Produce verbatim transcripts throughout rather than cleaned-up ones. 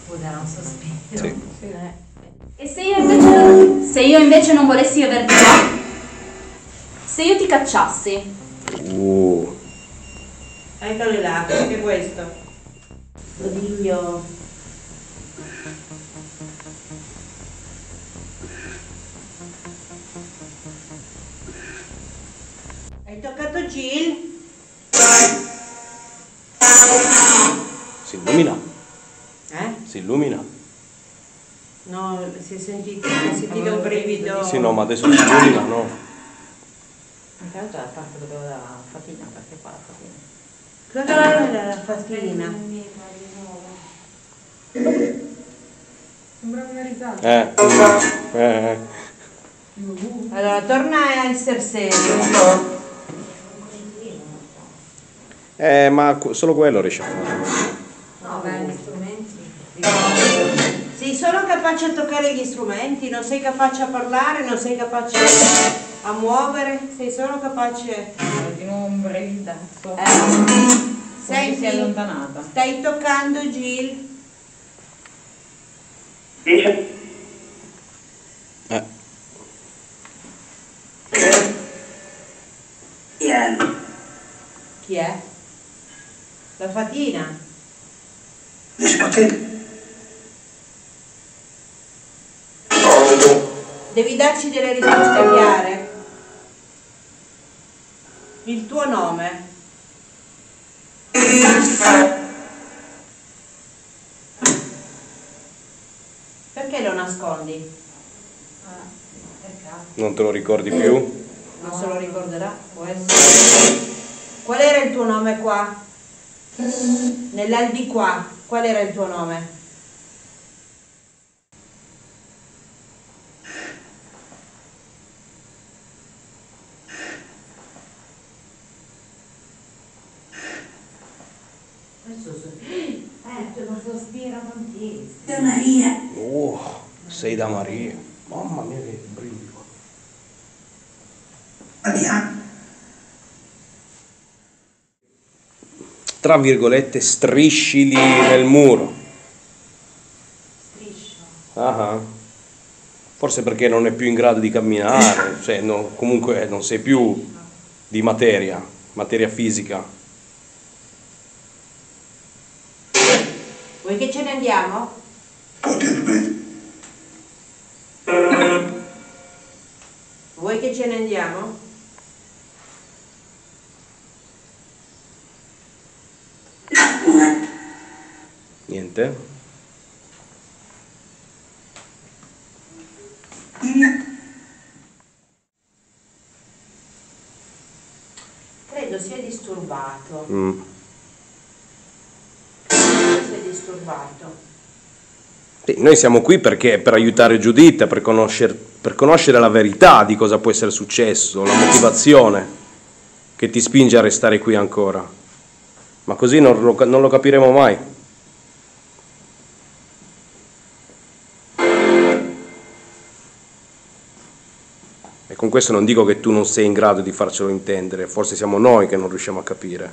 Scusa, un sospiro. Sì. Sì. Eh. E se io invece, se io invece non volessi averti qua? Se io ti cacciassi? Uh. Eccolo là, anche questo. Oddio. Hai toccato Jill? Si illumina? Eh? Si illumina? No, si è sentito, si è sentito un brivido. Sì, no, ma adesso si illumina, no? Intanto la parte dove avevo la fatina, perché qua la fatina. Cosa era la fatina? Sembra una risata. Eh. eh, eh. Allora, torna a essere serio. Eh, ma solo quello riesce a fare. No, beh, gli strumenti. Sei solo capace a toccare gli strumenti, non sei capace a parlare, non sei capace a muovere, sei solo capace. Di nuovo un brevidazzo. Eh. Senti, si è allontanata. Stai toccando Jill? Dice? Eh. Chi è? Chi è? La fatina? Discutete. Devi darci delle risposte chiare. Il tuo nome? Perché lo nascondi? Non te lo ricordi più? Non se lo ricorderà, può essere. Qual era il tuo nome qua? Nell'albi qua, qual era il tuo nome? Eh, non sospira tantissimo. Da Maria. Oh, sei da Maria. Mamma mia che brilli qua. Andiamo. Tra virgolette, strisci lì nel muro. Striscio. Ah, forse perché non è più in grado di camminare, cioè no, comunque non sei più di materia, materia fisica. Vuoi che ce ne andiamo? Potrebbe. Vuoi che ce ne andiamo? Niente? Credo sia disturbato. Mm. Credo sia disturbato. Sì, noi siamo qui perché per aiutare Giuditta, per conoscere, per conoscere la verità di cosa può essere successo, la motivazione che ti spinge a restare qui ancora. Ma così non lo, non lo capiremo mai. E con questo non dico che tu non sei in grado di farcelo intendere, forse siamo noi che non riusciamo a capire.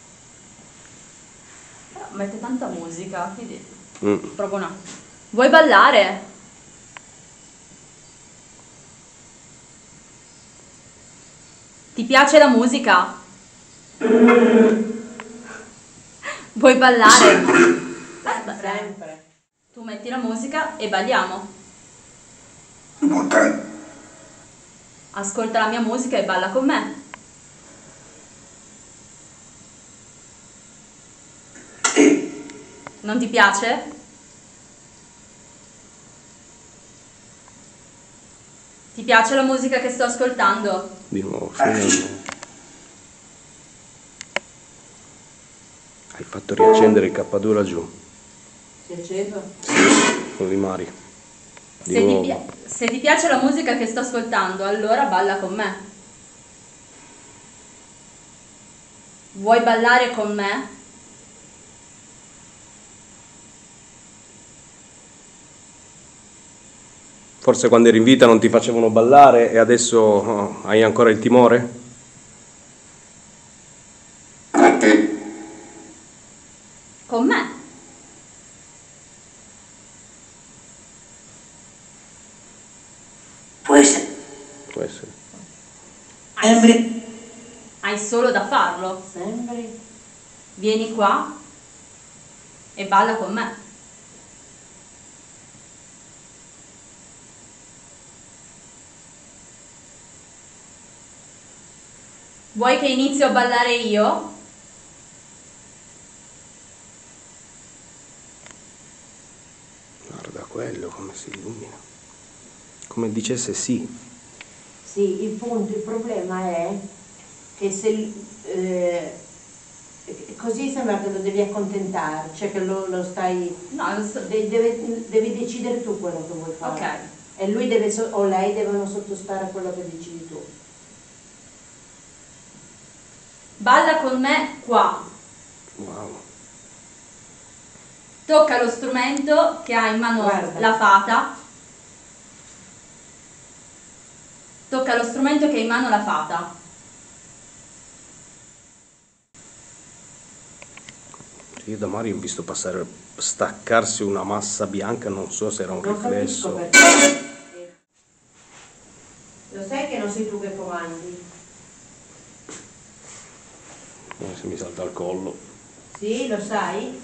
Però mette tanta musica, quindi Mm. proprio un attimo. Vuoi ballare? Ti piace la musica? Vuoi ballare? Sempre. Tu metti la musica e balliamo. Buttare. Ascolta la mia musica e balla con me. Non ti piace? Ti piace la musica che sto ascoltando? Di nuovo, finalmente. Hai fatto riaccendere il K due laggiù. Si è acceso? Con i mari. Di Se ti, nuovo. pi- se ti piace la musica che sto ascoltando, allora balla con me. Vuoi ballare con me? Forse quando eri in vita non ti facevano ballare e adesso oh, hai ancora il timore? Con me? essere. Può essere. Sembri. Hai solo da farlo. Sembri. Vieni qua e balla con me. Vuoi che inizio a ballare io? Guarda quello come si illumina. Come dicesse sì. Sì, il punto, il problema è che se eh, così sembra che lo devi accontentare, cioè che lo, lo stai. No, lo so- de- deve- devi decidere tu quello che vuoi fare. Ok. E lui deve so- o lei devono sottostare a quello che decidi tu. Balla con me qua. Wow. Tocca lo strumento che ha in mano Guarda. la fata. Tocca lo strumento che ha in mano la fata. Io da Mario ho visto passare, staccarsi una massa bianca, non so se era un Non riflesso. capisco perché. Lo sai che non sei tu che comandi? Eh, se mi salta il collo. Sì, lo sai?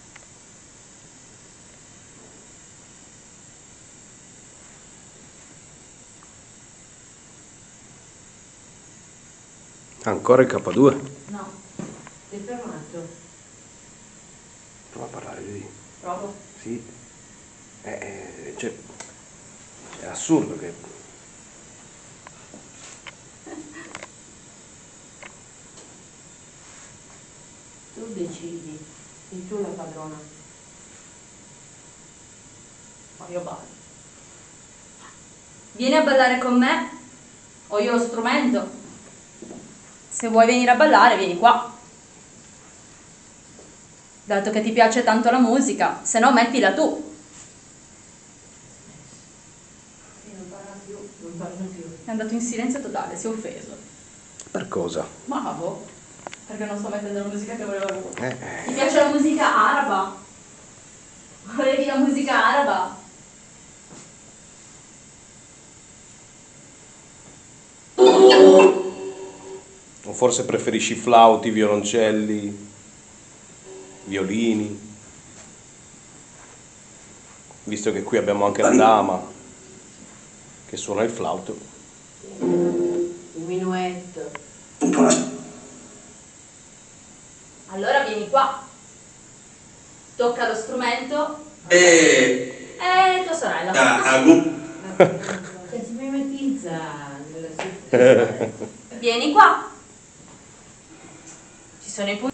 Ancora il K due? No, Sei fermato? Prova a parlare di. provo. Sì. Eh, eh, cioè, è assurdo che. Tu decidi, sei tu la padrona. Ma io ballo. Vieni a ballare con me? Ho io lo strumento. Se vuoi venire a ballare, vieni qua. Dato che ti piace tanto la musica, se no mettila tu. Non parla più. Non parla più. È andato in silenzio totale, si è offeso. Per cosa? Ma boh, perché non sto mettendo la musica che voleva lui. Eh, eh. Ti piace la musica araba? Volevi la musica araba? O forse preferisci flauti, violoncelli, violini? Visto che qui abbiamo anche la dama che suona il flauto. Il minuetto. Tutto la. Allora vieni qua. Tocca lo strumento. E. Eh, tua sorella. Agu. Che si mimetizza nella situazione. Vieni qua. Ci sono i punti.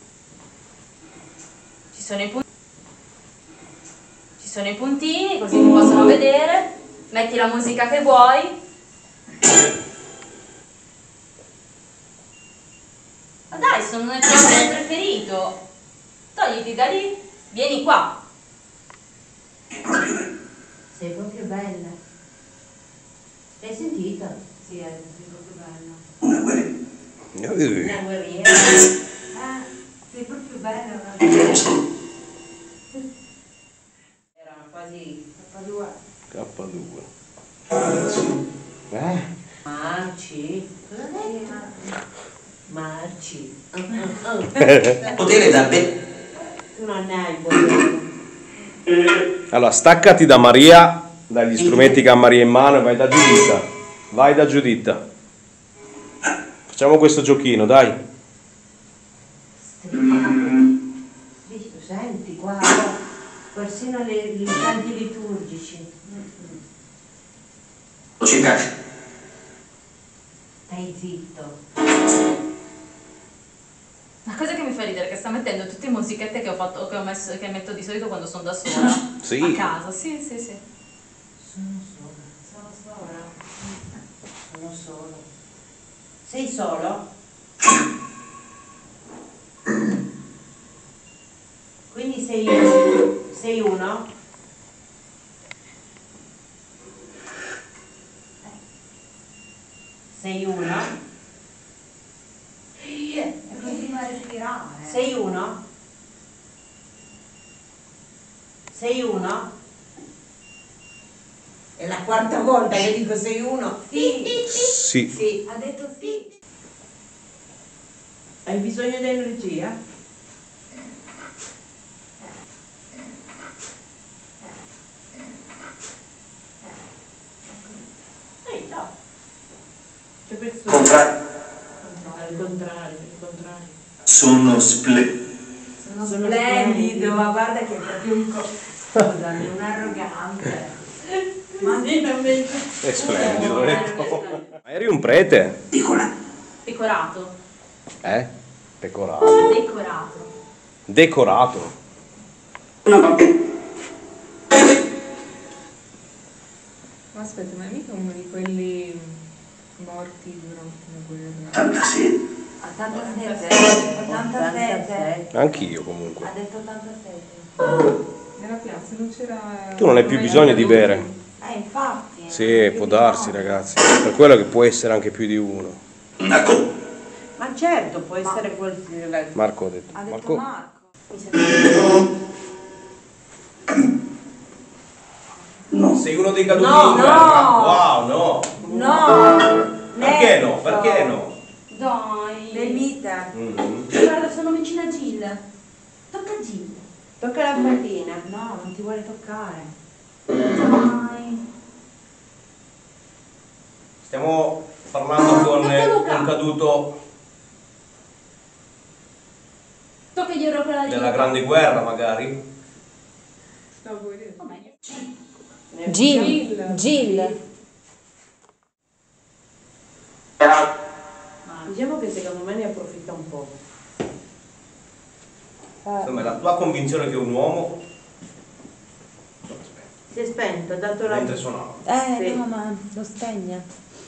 Ci sono i punti. Ci sono i puntini, così ti possono vedere. Metti la musica che vuoi. Ma dai, sono nel tuo film preferito. Togliti da lì. Vieni qua. Sei proprio bella. L'hai sentita? Sì, sei proprio bella. Una guerra. Una guerriera. Ah, sei proprio bella. Una guerriera. Era quasi K due. K due. Eh? Marci. Cosa hai detto? Marci. Potere da me. Tu non hai il potere. Allora, staccati da Maria, dagli strumenti che ha Maria in mano e vai da Giuditta. Vai da Giuditta. Facciamo questo giochino, dai. Senti, guarda, persino le- gli canti liturgici. Non ci piace. Stai zitto. La cosa che mi fa ridere è che sta mettendo tutte le musichette che ho fatto, che ho messo, che metto di solito quando sono da sola. Sì. A casa, sì, sì, sì. Sono sola. Sono sola. Sono solo. Sei solo? Quindi sei, sei uno? Sei uno? E continua a respirare. Sei uno? Sei uno? È la quarta volta che dico sei uno. Sì. Sì. Sì, ha detto sì. Hai bisogno di energia? Ehi, no. C'è persone. Contrario. Al contrario, al contrario. Sono splendido. Sono splendido, ma guarda che è proprio un co... Scusami, un arrogante. Ma sì, non mi... È splendido, ecco. Ma eri un prete? Piccola. Decorato. Eh? Pecorato. Decorato. Decorato. Una notte. Ma aspetta, ma è mica uno di quelli morti durante la guerra? ottantasei. ottantasette. ottantasette. Anch'io comunque. Ha detto ottantasette. Nella piazza non c'era... Tu non hai più bisogno di bere. Eh, infatti. Sì, può darsi ragazzi. Per quello che può essere anche più di uno. Ecco. Ma certo, può essere quel... Marco ha detto. Ha detto Marco. Marco. No. Sei uno dei caduti No, in no. guerra? Wow, no. No! Perché no? Perché no? Dai. L'emita. Mm. Guarda, sono vicina a Jill. Tocca a Jill. Tocca la fatina. No, non ti vuole toccare. Dai. Stiamo parlando con Tocca a Luca. un caduto Tocca gli euro quella di della Luca. grande guerra magari. Stavo vedendo. Com'è? Jill. Jill. Diciamo che secondo me ne approfitta un po'. Insomma, la tua convinzione che un uomo Si è spento, ha dato la... mentre suonava. Eh, Sì. no, ma lo spegne.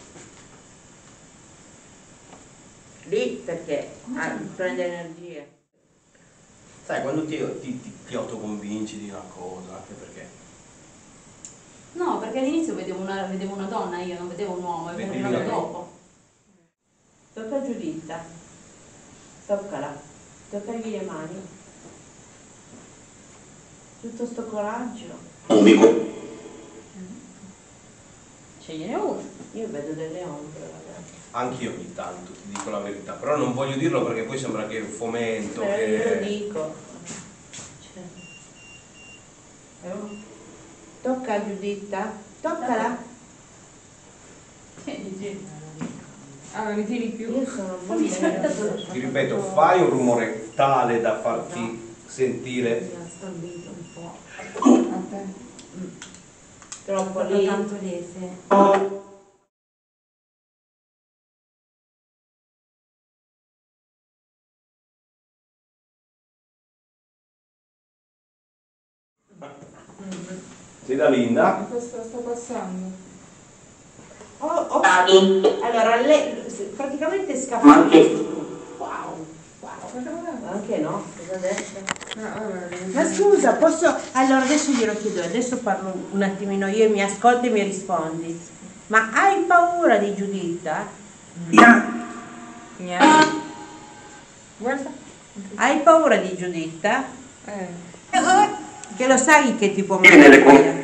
Lì perché ah, prende energia. Sai, quando ti, ti, ti, ti autoconvinci di una cosa, anche perché No, perché all'inizio vedevo una, vedevo una donna, io non vedevo un uomo, e Vedi vedevo una- dopo. Tocca a Giuditta. Toccala. Toccagli le mani. Tutto sto coraggio. Umico. Scegliene uno. Io vedo delle ombre, ragazzi. anche io ogni tanto, ti dico la verità, però non voglio dirlo perché poi sembra che fomento, Però io lo che... dico. Cioè. Oh. Tocca a Giuditta. Toccala. Che dici? Ah, non ne tieni più? Io sono molto... Ti ripeto, fai un rumore tale da farti sentire. Mi ha stambito un po'. A te. Troppo lì. Tanto lì, sì. Sei da Linda? Questo sta passando. Oh, oh. Allora, lei praticamente scappa. Wow. Anche no, cosa ha detto? Ah, vabbè, Ma scusa, posso... Allora adesso glielo chiedo, adesso parlo un attimino io e mi ascolti e mi rispondi. Ma hai paura di Giuditta? niente. Guarda. Hai paura di Giuditta? Eh. Che lo sai che ti può mandare via?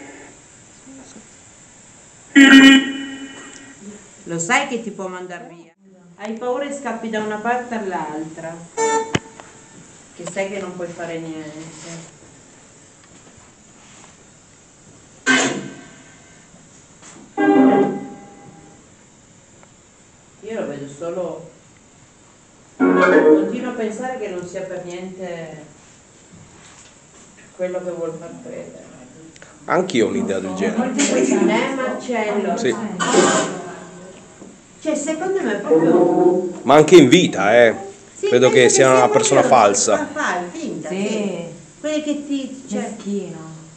Lo sai che ti può mandare via? Hai paura e scappi da una parte all'altra. Che sai che non puoi fare niente. Io lo vedo solo... Continuo a pensare che non sia per niente quello che vuol far credere. Anch'io ho un'idea del genere. Eh Marcello? Sì. Cioè secondo me è proprio... Ma anche in vita, eh. Sì, Credo penso che sia una proprio persona falsa. fa- finta, Sì. sì. Quelli che ti... Cioè, Meschino.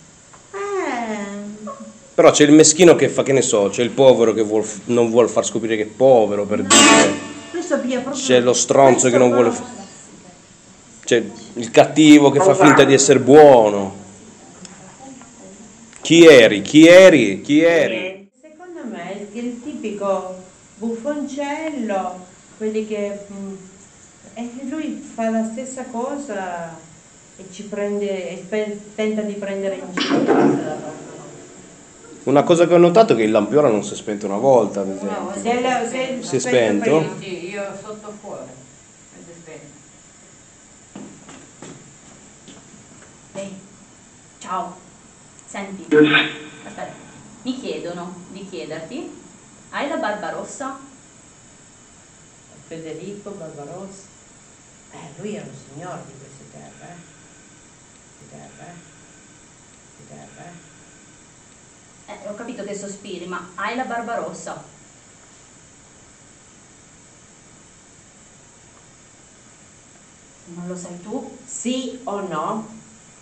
eh, Però c'è il meschino che fa, che ne so, c'è il povero che vuol, non vuol far scoprire che è povero, per dire. questo pia proprio... C'è lo stronzo che non vuole... questo f- C'è il cattivo che fa finta di essere buono. Chi eri? Chi eri? Chi eri? Secondo me è il, il tipico buffoncello, quelli che... mh, e lui fa la stessa cosa e ci prende, e pe- tenta di prendere in giro. Una cosa che ho notato è che il lampione non si è spento una volta, ad esempio. Se la- se- Si è spento? Sì, io sotto fuori. Mi si è spento. Ehi, ciao. Senti, aspetta, mi chiedono di chiederti, hai la barba rossa? Federico Barbarossa. Eh, lui è un signore di queste terre, eh. Di terre, eh. Di terre, eh. Eh, ho capito che sospiri, ma hai la barba rossa? Non lo sai tu? Sì o no?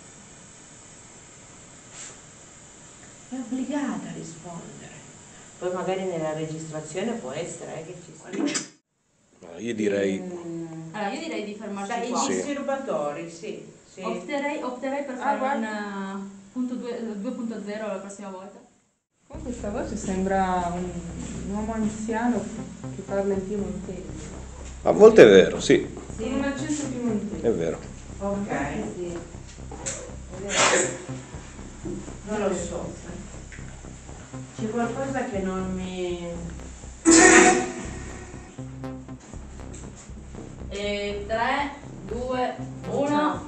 È obbligata a rispondere. Poi magari nella registrazione può essere eh, che ci sia. No, io direi... Allora, io direi di fermarci Sai, i qua. Sì. disturbatori, sì. sì. Opterei, opterei per Ah, fare guarda. un eh, punto due- due punto zero la prossima volta. Con questa voce sembra un, un uomo anziano che parla in piemontese. A volte è vero, sì, Con un accento piemontese. è vero. Ok. Sì. Non lo so. C'è qualcosa che non mi... E tre, due, uno.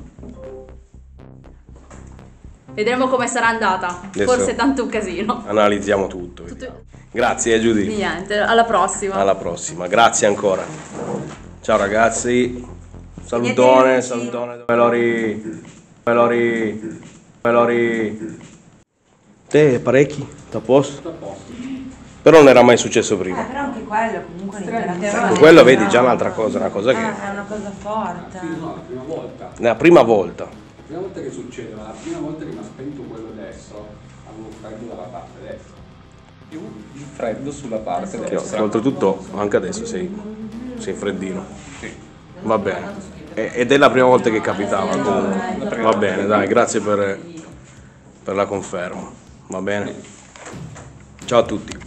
Vedremo come sarà andata. Adesso- Forse tanto un casino. Analizziamo tutto. vediamo. Grazie, eh, Giudy. Niente, alla prossima. Alla prossima, grazie ancora. Ciao ragazzi. Salutone, Niente, salutone. Dove Lori? Dove Lori? Dove Lori? Te, parecchi? A posto? Però non era mai successo Eh, prima. però anche quello comunque Strano. l'interazione. Quello vedi già un'altra cosa, una cosa Eh, che... è una cosa forte. Sì, no, la prima volta. La prima volta. La prima volta che succede, ma la prima volta che mi ha spento quello destro, avevo freddo dalla parte destra. Più il freddo sulla parte Che destra. oltretutto anche adesso sei, sei freddino. Va bene. E- Ed è la prima volta che capitava comunque. Va bene, dai, grazie per, per la conferma. Va bene. Ciao a tutti.